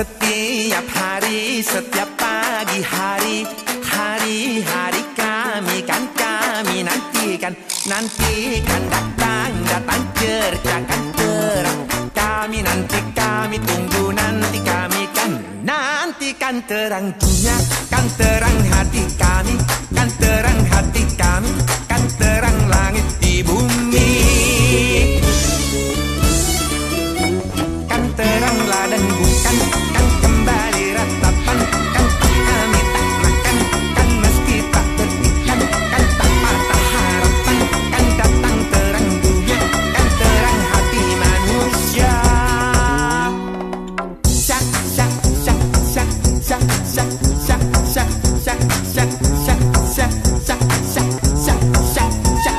Setiap hari, setiap pagi hari, hari-hari kami nantikan, datang cercakan terang. Kami nanti, kami tunggu, nanti kami kan nantikan terang dunia, kan terang hati kami, kan terang hati kami, kan terang langit di bumi. Kan terang ladang bukan, kan kembali ratapan, kan tak kami tak makan, kan meski tak berikan, kan tak patah harapan, kan datang terang dunia, kan terang hati manusia. Syak syak syak syak syak syak syak syak syak syak syak syak syak syak syak syak syak.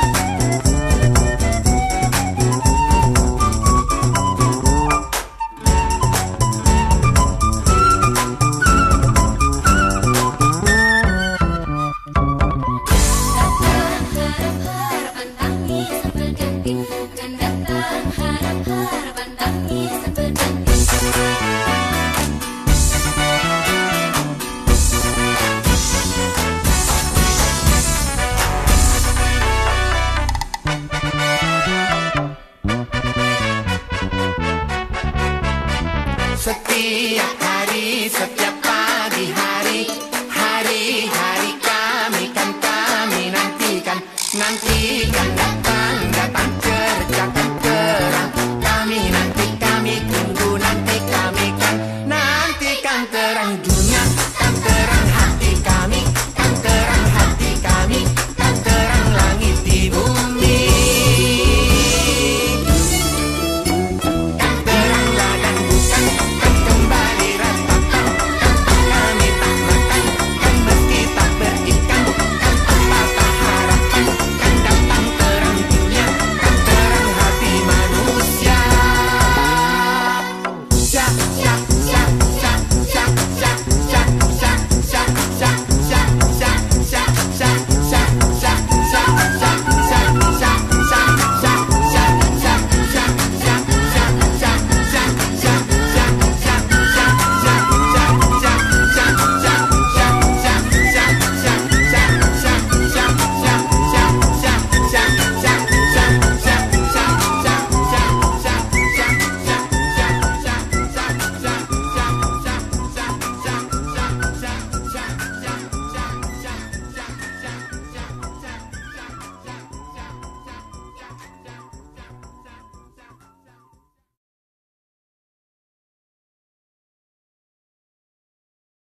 Setiap hari, setiap pagi hari, hari-hari kami nantikan, datang cercakan terang. Kami nanti, kami tunggu, nanti kami kan nantikan terang dunia.